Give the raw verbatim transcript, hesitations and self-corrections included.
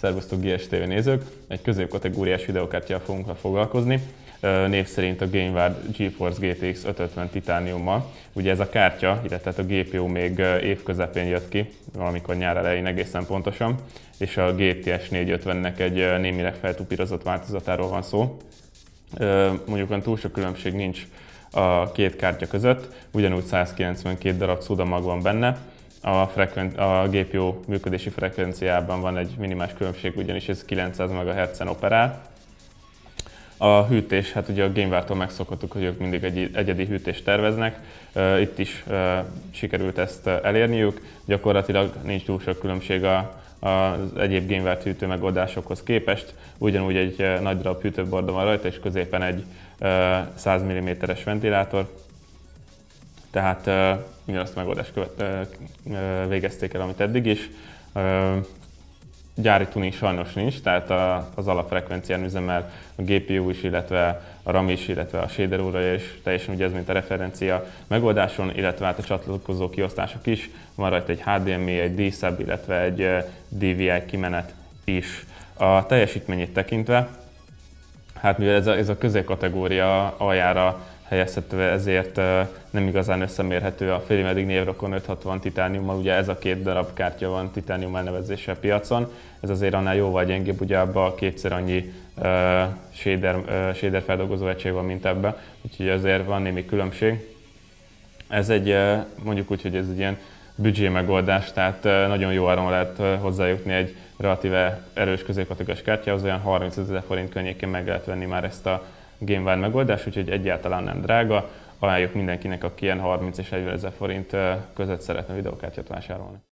Szervusztok gé es té vé nézők! Egy középkategóriás videokártyával fogunk foglalkozni. Név szerint a Gainward GeForce gé té iksz ötszázötven Titaniummal. Ugye ez a kártya, illetve a gé pé u még év közepén jött ki, valamikor nyár elején egészen pontosan, és a gé té es négyszázötvennek egy némileg feltupírozott változatáról van szó. Mondjuk olyan túl sok különbség nincs a két kártya között, ugyanúgy százkilencvenkét darab CUDA mag van benne. A, frekven- a gé pé u működési frekvenciában van egy minimális különbség, ugyanis ez kilencszáz megahertzen operál. A hűtés, hát ugye a Gainwardtól megszokhattuk, hogy ők mindig egy egyedi hűtést terveznek. Itt is sikerült ezt elérniük. Gyakorlatilag nincs túl sok különbség az egyéb Gainward hűtő megoldásokhoz képest. Ugyanúgy egy nagy darab hűtőborda van rajta, és középen egy száz milliméteres ventilátor. Tehát ugyanazt a megoldást követ, végezték el, amit eddig is. Gyári tuning sajnos nincs, tehát az alapfrekvencián üzemel a gé pé u is, illetve a RAM is, illetve a shader óra is, teljesen ugye ez, mint a referencia megoldáson, illetve hát a csatlakozó kiosztások is. Van rajta egy há dé em i, egy D-Sub, illetve egy dé vé i kimenet is. A teljesítményét tekintve, hát mivel ez a, ez a középkategória aljára helyezhető, ezért nem igazán összemérhető a félimedig Navrocon ötszázhatvan Titaniummal, ugye ez a két darab kártya van Titanium elnevezéssel a piacon, ez azért annál jóval gyengébb, ugye abban kétszer annyi uh, shader, uh, shader feldolgozó egység van, mint ebben, úgyhogy azért van némi különbség. Ez egy, uh, mondjuk úgy, hogy ez egy ilyen büdzsé megoldás, tehát uh, nagyon jó áron lehet uh, hozzájutni egy relatíve erős középkategóriás kártyához, olyan harmincezer forint környékén meg lehet venni már ezt a Gainward megoldás, úgyhogy egyáltalán nem drága. Ajánljuk mindenkinek, aki ilyen harminc és negyvenezer forint között szeretne videokártyát vásárolni.